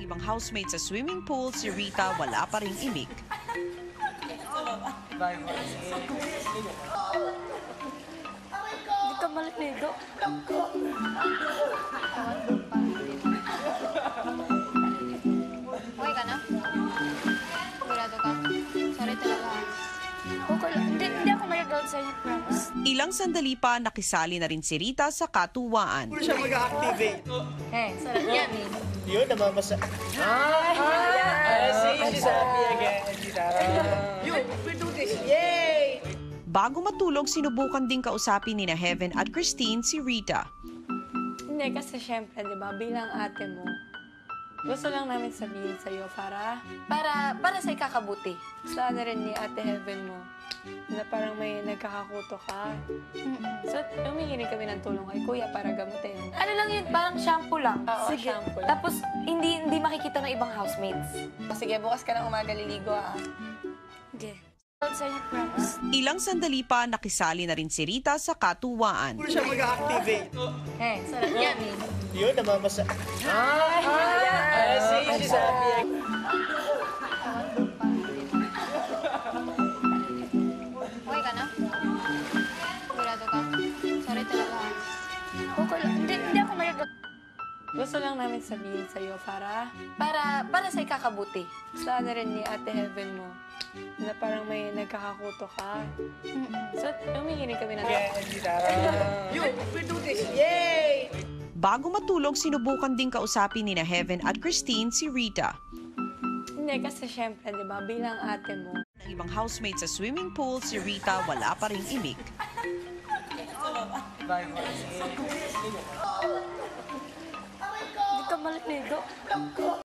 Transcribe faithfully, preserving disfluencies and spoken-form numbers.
Ibang housemate sa swimming pool, si Rita wala pa ring imik. Hindi ka maliligo. Okay ka na? Sigurado ka? Sorry talaga. Okay lang. Hindi, hindi ako magagalit sa inyo, promise. Ilang sandali pa nakisali na rin si Rita sa katuwaan. Puro siya mag-activate. Eh, sarap yan eh. Yun, namamasa. Ah! Ah! See, she's happy again. She's happy. Yun, we do this. Yay! Bago matulog, sinubukan din kausapin ni na Heaven at Christine si Rita. Hindi, kasi syempre, di ba, bilang ate mo, gusto lang namin sabihin sa'yo para, para, para sa ikakabuti. Sana rin ni Ate Heaven mo na parang may nagkakakuto ka. So, humihingi kami ng tulong kay Kuya para gamutin. Ano lang yun, parang shampoo lang. Oo, Sige. shampoo lang. Tapos, hindi hindi makikita ng ibang housemates. Sige, bukas ka ng umaga liligo, ah. Sige. Sa inyo, promise. Ilang sandali pa nakisali na rin si Rita sa katuwaan. Puro siya mag-activate. Eh, sarap yan eh. Yun, namamasa. Ah! Ah! See, she's happy again. Okay ka na? Sigurado ka? Sorry talaga. Okay lang. Hindi, hindi ako magagalit. Gusto lang namin sabihin sa'yo para, Para, para sa ikakabuti. sana rin ni Ate Heaven mo na parang may nagkakakuto ka. So, humihingi kami ng Again, she's happy. Yun, we do this. Yay! Bago matulog, sinubukan din kausapin ni na Heaven at Christine si Rita. Hindi, kasi syempre, di ba, bilang ate mo, Ng ibang housemate sa swimming pool, si Rita wala pa ring imik. hindi ka maliligo.